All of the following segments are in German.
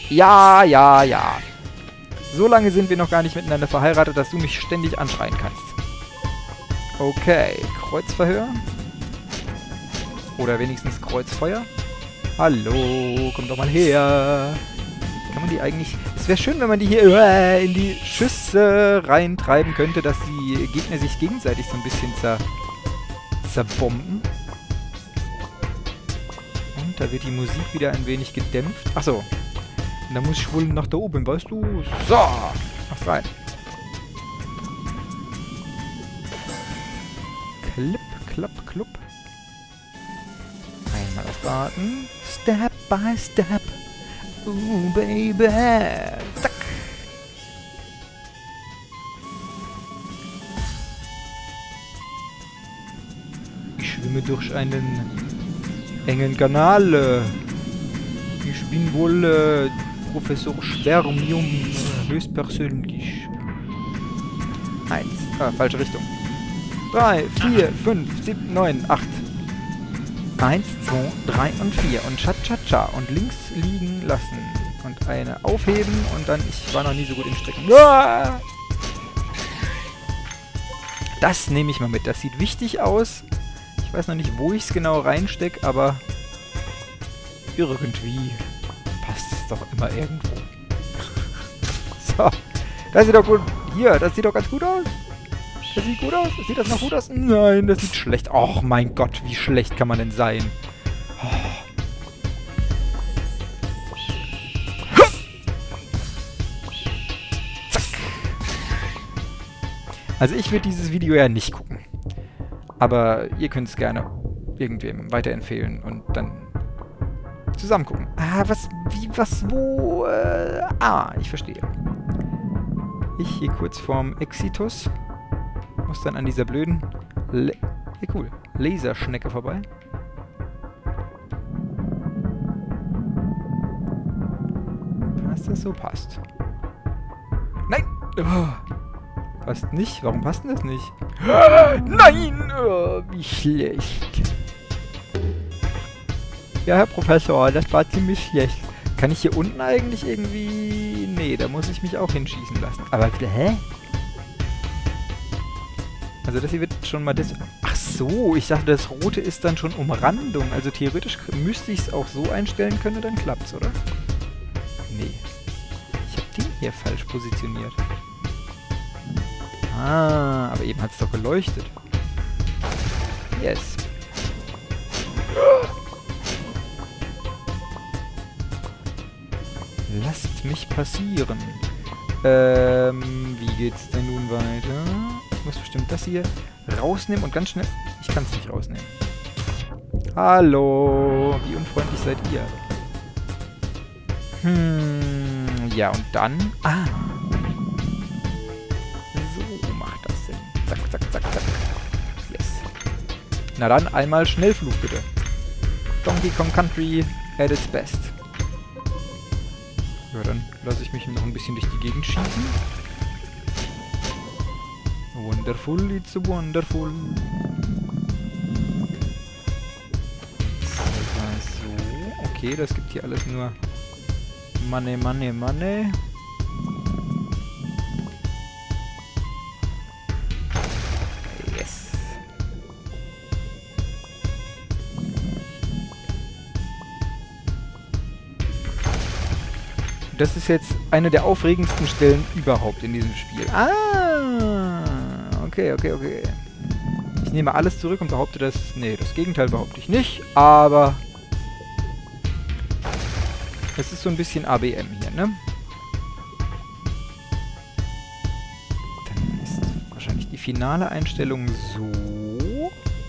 Ja, ja, ja. So lange sind wir noch gar nicht miteinander verheiratet, dass du mich ständig anschreien kannst. Okay, Kreuzverhör. Oder wenigstens Kreuzfeuer. Hallo, komm doch mal her. Kann man die eigentlich... Es wäre schön, wenn man die hier in die Schüsse reintreiben könnte, dass die Gegner sich gegenseitig so ein bisschen zerbomben. Und da wird die Musik wieder ein wenig gedämpft. Achso. Und da muss ich wohl nach da oben, weißt du? So. Mach's rein. Klipp, klapp, klupp. Einmal aufwarten. Step by step. Baby. Zack. Ich schwimme durch einen engen Kanal. Ich bin wohl Professor Spermium höchstpersönlich. 1. Falsche Richtung. 3, 4, 5, 7, 9, 8. 1, 2, 3 und 4. Und Cha-Cha-Cha. Und links liegen lassen. Und eine aufheben. Und dann, ich war noch nie so gut in Strecken. Das nehme ich mal mit. Das sieht wichtig aus. Ich weiß noch nicht, wo ich es genau reinstecke, aber irgendwie passt es doch immer irgendwo. So. Das sieht doch gut. Hier, das sieht doch ganz gut aus. Das sieht gut aus. Sieht das noch gut aus? Nein, das sieht schlecht. Och mein Gott, wie schlecht kann man denn sein? Oh. Zack. Also ich würde dieses Video ja nicht gucken. Aber ihr könnt es gerne irgendwem weiterempfehlen und dann zusammen gucken. Ah, was, wie, was, wo? Ich verstehe. Ich hier kurz vorm Exitus. Muss dann an dieser blöden cool. Laserschnecke vorbei. Passt das so? Passt. Nein! Oh. Passt nicht? Warum passt denn das nicht? Nein! Oh, wie schlecht. Ja, Herr Professor, das war ziemlich schlecht. Kann ich hier unten eigentlich irgendwie... Nee, da muss ich mich auch hinschießen lassen. Aber, hä? Also das hier wird schon mal das... Ach so, ich dachte, das Rote ist dann schon Umrandung. Also theoretisch müsste ich es auch so einstellen können, dann klappt's, oder? Nee. Ich habe den hier falsch positioniert. Ah, aber eben hat es doch geleuchtet. Yes. Lasst mich passieren. Wie geht's denn nun weiter? Ich muss bestimmt das hier rausnehmen und ganz schnell... Ich kann es nicht rausnehmen. Hallo, wie unfreundlich seid ihr? Ja, und dann... Ah. So macht das Sinn. Zack, zack, zack, zack. Yes. Na dann, einmal Schnellflug, bitte. Donkey Kong Country at its best. Ja, dann lasse ich mich noch ein bisschen durch die Gegend schießen. Wonderful, it's wonderful. So, okay, das gibt hier alles nur Money, Money, Money. Yes. Das ist jetzt eine der aufregendsten Stellen überhaupt in diesem Spiel. Okay, okay, okay. Ich nehme alles zurück und behaupte das... Nee, das Gegenteil behaupte ich nicht, aber... Es ist so ein bisschen ABM hier, ne? Dann ist wahrscheinlich die finale Einstellung so.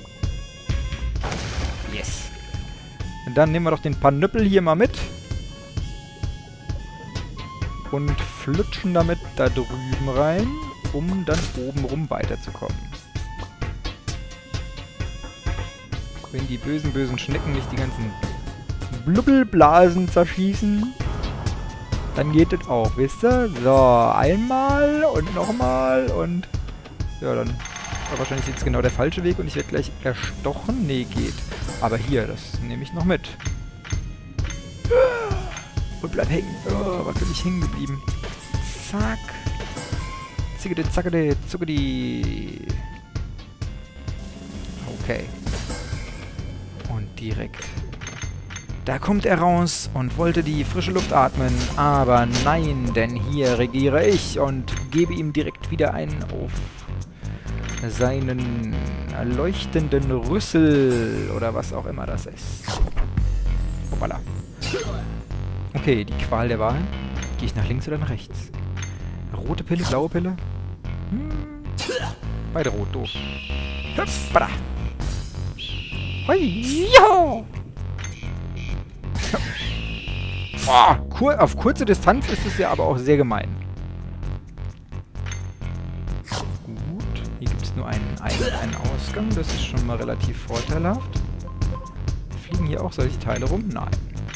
Yes. Und dann nehmen wir doch den Panüppel hier mal mit. Und flutschen damit da drüben rein, um dann oben rum weiterzukommen. Wenn die bösen, bösen Schnecken nicht die ganzen Blubbelblasen zerschießen, dann geht das auch, wisst ihr? So, einmal und nochmal und... Ja, dann war wahrscheinlich jetzt genau der falsche Weg und ich werde gleich erstochen. Nee, geht. Aber hier, das nehme ich noch mit. Und bleib hängen. Oh, war wirklich hängen geblieben. Zack. Zickede, zackede, zuckedi. Okay. Und direkt. Da kommt er raus und wollte die frische Luft atmen. Aber nein, denn hier regiere ich und gebe ihm direkt wieder einen auf seinen leuchtenden Rüssel oder was auch immer das ist. Hoppala. Okay, die Qual der Wahl. Gehe ich nach links oder nach rechts? Rote Pille, blaue Pille? Beide rot, doof. Hoppala. Hui, jo! Oh, auf kurze Distanz ist es ja aber auch sehr gemein. Gut, hier gibt es nur einen Ausgang, das ist schon mal relativ vorteilhaft. Fliegen hier auch solche Teile rum? Nein.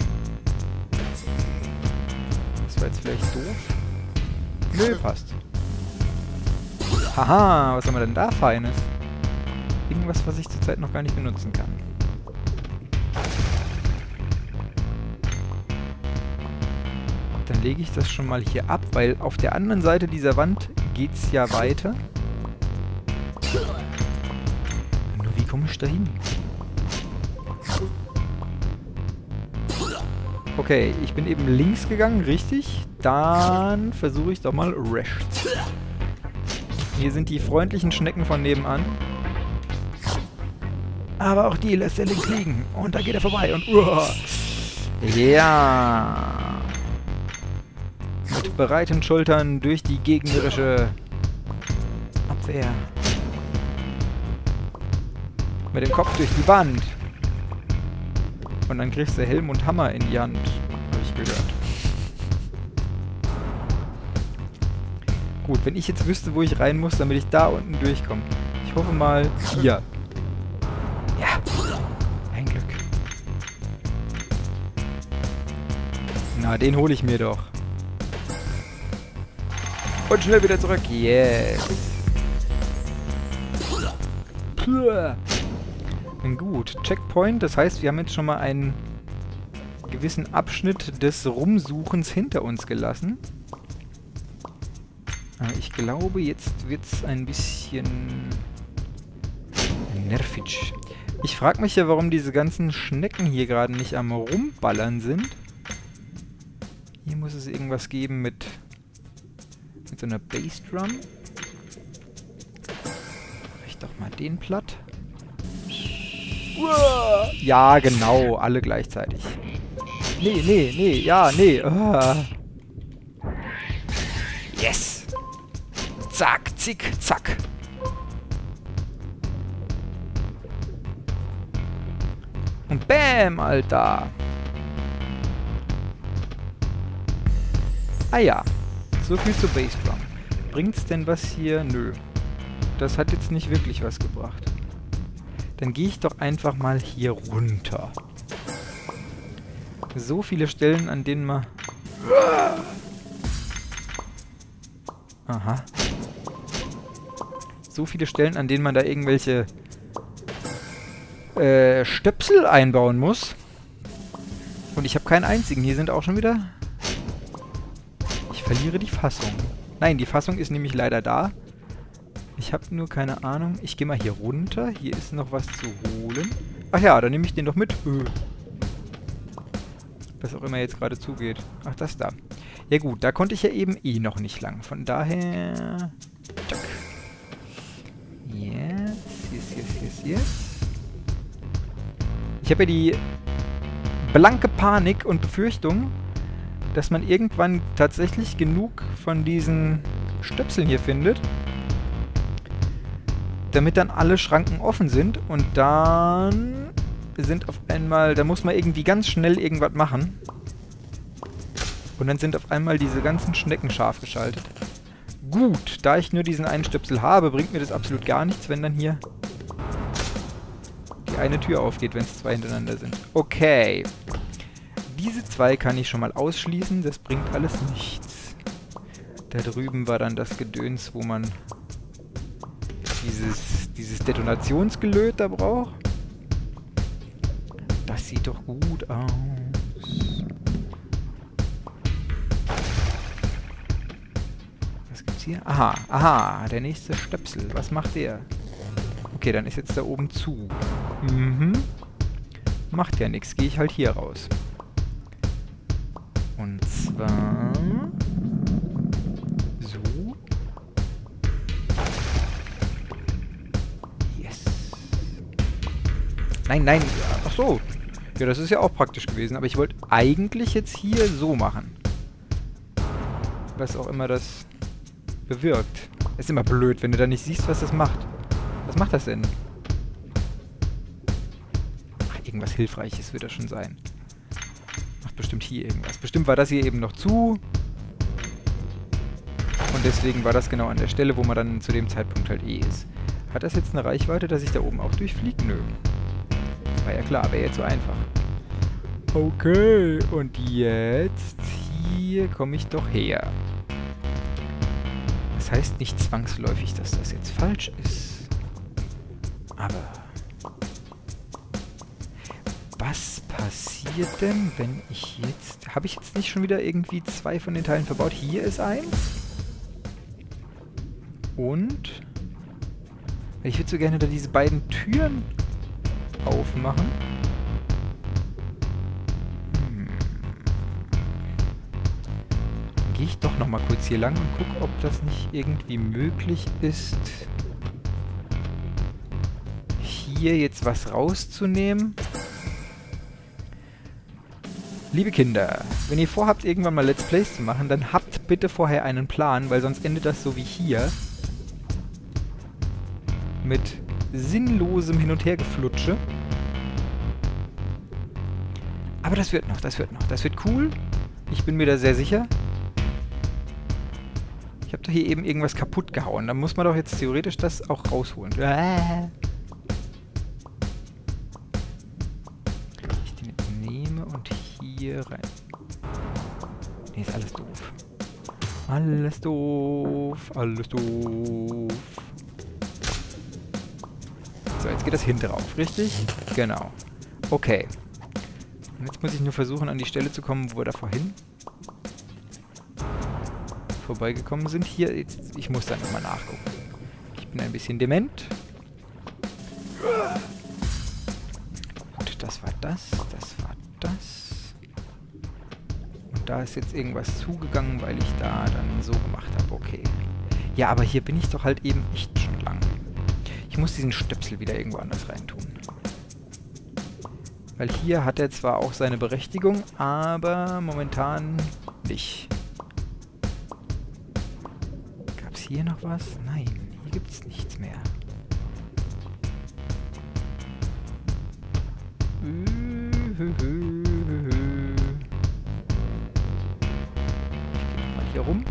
Das war jetzt vielleicht doof. Nö, passt. Haha, was haben wir denn da Feines? Irgendwas, was ich zurzeit noch gar nicht benutzen kann. Dann lege ich das schon mal hier ab, weil auf der anderen Seite dieser Wand geht es ja weiter. Nur wie komme ich da hin? Okay, ich bin eben links gegangen, richtig. Dann versuche ich doch mal rechts. Hier sind die freundlichen Schnecken von nebenan. Aber auch die lässt er links liegen. Und da geht er vorbei. Und ja. Mit breiten Schultern durch die gegnerische Abwehr. Mit dem Kopf durch die Wand. Und dann kriegst du Helm und Hammer in die Hand. Habe ich gehört. Gut, wenn ich jetzt wüsste, wo ich rein muss, damit ich da unten durchkomme. Ich hoffe mal hier. Ja. Ein Glück. Na, den hole ich mir doch. Und schnell wieder zurück. Yes. Puh. Gut, Checkpoint. Das heißt, wir haben jetzt schon mal einen gewissen Abschnitt des Rumsuchens hinter uns gelassen. Aber ich glaube, jetzt wird es ein bisschen nervig. Ich frage mich ja, warum diese ganzen Schnecken hier gerade nicht am Rumballern sind. Hier muss es irgendwas geben mit so einer Bassdrum. Mach ich doch mal den platt. Ja, genau, alle gleichzeitig. Nee, ja, nee. Yes! Zack, zick, zack. Und bam, Alter. Ah ja, so viel zur Bassdrum. Bringt's denn was hier? Nö. Das hat jetzt nicht wirklich was gebracht. Dann gehe ich doch einfach mal hier runter. So viele Stellen, an denen man... Aha. So viele Stellen, an denen man da irgendwelche Stöpsel einbauen muss. Und ich habe keinen einzigen. Hier sind auch schon wieder... Ich verliere die Fassung. Nein, die Fassung ist nämlich leider da. Ich habe nur keine Ahnung. Ich gehe mal hier runter. Hier ist noch was zu holen. Ach ja, dann nehme ich den doch mit. Was auch immer jetzt gerade zugeht. Ach, das da. Ja gut, da konnte ich ja eben eh noch nicht lang. Von daher... Tschack. Yes. Ich habe ja die blanke Panik und Befürchtung, dass man irgendwann tatsächlich genug von diesen Stöpseln hier findet, damit dann alle Schranken offen sind und dann sind auf einmal, da muss man irgendwie ganz schnell irgendwas machen und dann sind auf einmal diese ganzen Schnecken scharf geschaltet. Gut, da ich nur diesen einen Stöpsel habe, bringt mir das absolut gar nichts, wenn dann hier die eine Tür aufgeht, wenn es zwei hintereinander sind. Okay. Diese zwei kann ich schon mal ausschließen, das bringt alles nichts. Da drüben war dann das Gedöns, wo man dieses Detonationsgelöt da braucht. Das sieht doch gut aus. hier? Aha, aha, der nächste Stöpsel. Was macht der? Okay, dann ist jetzt da oben zu. Mhm. Macht ja nichts. Gehe ich halt hier raus. Und zwar... so. Yes. Nein, nein. Ach so. Ja, das ist ja auch praktisch gewesen. Aber ich wollte eigentlich jetzt hier so machen. Was auch immer das bewirkt. Ist immer blöd, wenn du da nicht siehst, was das macht. Was macht das denn? Ach, irgendwas Hilfreiches wird das schon sein. Macht bestimmt hier irgendwas. Bestimmt war das hier eben noch zu. Und deswegen war das genau an der Stelle, wo man dann zu dem Zeitpunkt halt eh ist. Hat das jetzt eine Reichweite, dass ich da oben auch durchfliege? Nö. War ja klar, wäre jetzt so einfach. Okay, und jetzt hier komme ich doch her. Das heißt nicht zwangsläufig, dass das jetzt falsch ist. Aber was passiert denn, wenn ich jetzt... Habe ich jetzt nicht schon wieder irgendwie 2 von den Teilen verbaut? Hier ist eins. Und... Ich würde so gerne da diese beiden Türen aufmachen. Gehe ich doch noch mal kurz hier lang und gucke, ob das nicht irgendwie möglich ist, hier jetzt was rauszunehmen. Liebe Kinder, wenn ihr vorhabt, irgendwann mal Let's Plays zu machen, dann habt bitte vorher einen Plan, weil sonst endet das so wie hier. Mit sinnlosem Hin- und Hergeflutsche. Aber das wird noch, das wird noch. Das wird cool. Ich bin mir da sehr sicher. Ich habe doch hier eben irgendwas kaputt gehauen. Da muss man doch jetzt theoretisch das auch rausholen. Ich den jetzt nehme und hier rein. Nee, ist alles doof. Alles doof. Alles doof. So, jetzt geht das hinten rauf, richtig? Genau. Okay. Und jetzt muss ich nur versuchen, an die Stelle zu kommen, wo wir da vorhin vorbeigekommen sind. Hier, jetzt, ich muss da nochmal nachgucken. Ich bin ein bisschen dement. Gut, das war das, das war das. Und da ist jetzt irgendwas zugegangen, weil ich da dann so gemacht habe. Okay. Ja, aber hier bin ich doch halt eben echt schon lang. Ich muss diesen Stöpsel wieder irgendwo anders reintun. Weil hier hat er zwar auch seine Berechtigung, aber momentan nicht. Gab's hier noch was? Nein, hier gibt's nichts mehr. Ich geh nochmal hier rum.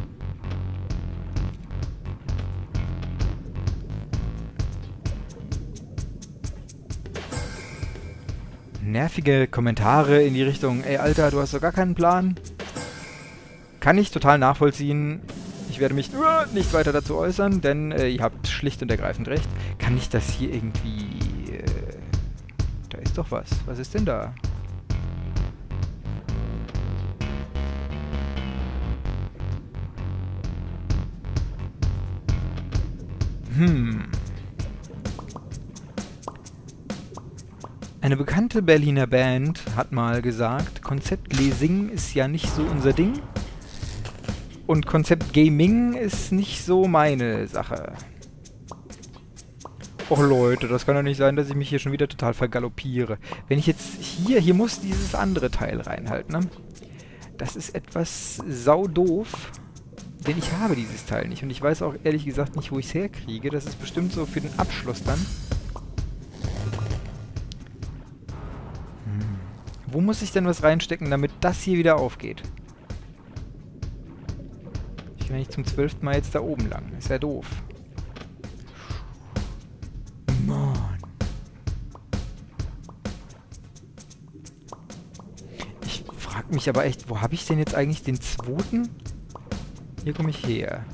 Nervige Kommentare in die Richtung, ey Alter, du hast doch gar keinen Plan. Kann ich total nachvollziehen. Ich werde mich nicht weiter dazu äußern, denn ihr habt schlicht und ergreifend recht. Kann ich das hier irgendwie... da ist doch was. Was ist denn da? Eine bekannte Berliner Band hat mal gesagt, Konzeptlesing ist ja nicht so unser Ding und Konzeptgaming ist nicht so meine Sache. Och Leute, das kann doch nicht sein, dass ich mich hier schon wieder total vergaloppiere. Wenn ich jetzt hier muss dieses andere Teil reinhalten, ne? Das ist etwas saudoof, denn ich habe dieses Teil nicht und ich weiß auch ehrlich gesagt nicht, wo ich es herkriege. Das ist bestimmt so für den Abschluss dann. Wo muss ich denn was reinstecken, damit das hier wieder aufgeht? Ich kann nicht zum 12. Mal jetzt da oben lang. Ist ja doof. Mann. Ich frage mich aber echt, wo habe ich denn jetzt eigentlich den 2.? Hier komme ich her.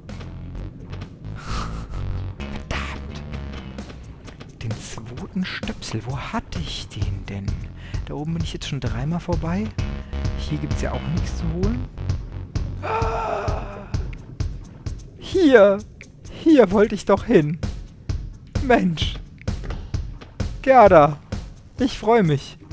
Verdammt. Den 2. Stöpsel, wo hatte ich den denn? Da oben bin ich jetzt schon 3-mal vorbei. Hier gibt es ja auch nichts zu holen. Hier! Hier wollte ich doch hin. Mensch. Gerda, ich freue mich.